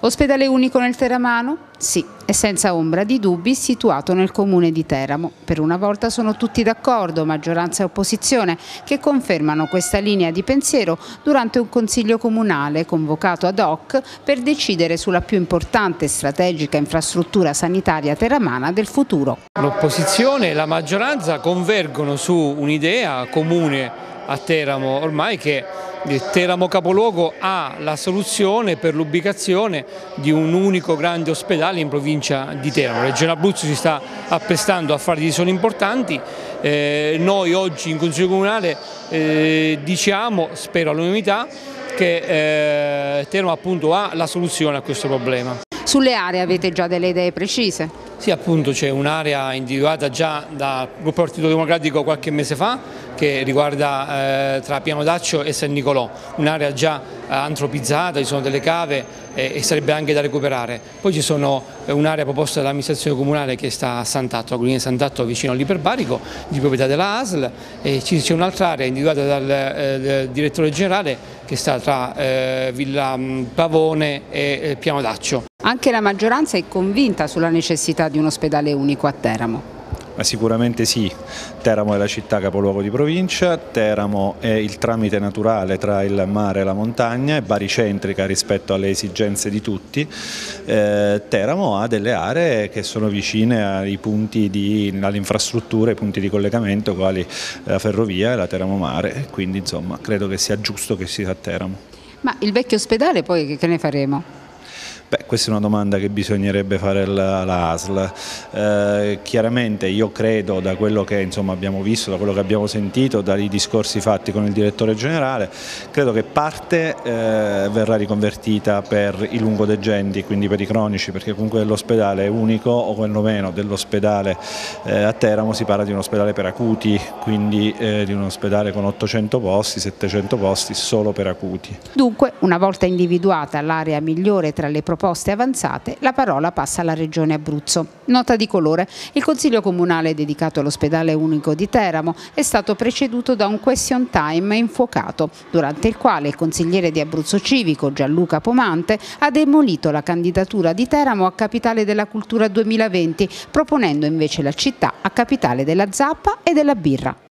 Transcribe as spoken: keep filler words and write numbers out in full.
Ospedale unico nel Teramano? Sì, e senza ombra di dubbi situato nel comune di Teramo. Per una volta sono tutti d'accordo, maggioranza e opposizione, che confermano questa linea di pensiero durante un consiglio comunale convocato ad hoc per decidere sulla più importante e strategica infrastruttura sanitaria teramana del futuro. L'opposizione e la maggioranza convergono su un'idea comune a Teramo ormai, che Teramo capoluogo ha la soluzione per l'ubicazione di un unico grande ospedale in provincia di Teramo. La Regione Abruzzo si sta apprestando a fare decisioni importanti, eh, noi oggi in Consiglio Comunale eh, diciamo, spero all'unanimità, che eh, Teramo appunto ha la soluzione a questo problema. Sulle aree avete già delle idee precise? Sì, appunto c'è un'area individuata già dal Gruppo Partito Democratico qualche mese fa, che riguarda eh, tra Piano d'Accio e San Nicolò, un'area già eh, antropizzata, ci sono delle cave eh, e sarebbe anche da recuperare. Poi ci sono eh, un'area proposta dall'amministrazione comunale che sta a Sant'Atto, a Colline Sant'Atto vicino all'Iperbarico, di proprietà della A S L, e c'è un'altra area individuata dal eh, direttore generale che sta tra eh, Villa Pavone e eh, Piano d'Accio. Anche la maggioranza è convinta sulla necessità di un ospedale unico a Teramo. Ma sicuramente sì, Teramo è la città capoluogo di provincia, Teramo è il tramite naturale tra il mare e la montagna, è baricentrica rispetto alle esigenze di tutti. Eh, Teramo ha delle aree che sono vicine ai punti di, alle infrastrutture, ai punti di collegamento quali la ferrovia e la Teramo Mare, quindi insomma credo che sia giusto che sia a Teramo. Ma il vecchio ospedale poi che ne faremo? Beh, questa è una domanda che bisognerebbe fare alla A S L. Eh, chiaramente io credo, da quello che insomma, abbiamo visto, da quello che abbiamo sentito, dai discorsi fatti con il direttore generale, credo che parte eh, verrà riconvertita per i lungodegenti, quindi per i cronici, perché comunque dell'ospedale unico o quantomeno dell'ospedale eh, a Teramo si parla di un ospedale per acuti, quindi eh, di un ospedale con ottocento posti, settecento posti solo per acuti. Dunque, una volta individuata l'area migliore tra le proposte avanzate, la parola passa alla Regione Abruzzo. Nota di colore: il Consiglio Comunale dedicato all'ospedale unico di Teramo è stato preceduto da un question time infuocato, durante il quale il consigliere di Abruzzo Civico Gianluca Pomante ha demolito la candidatura di Teramo a Capitale della Cultura duemilaventi, proponendo invece la città a Capitale della Zappa e della Birra.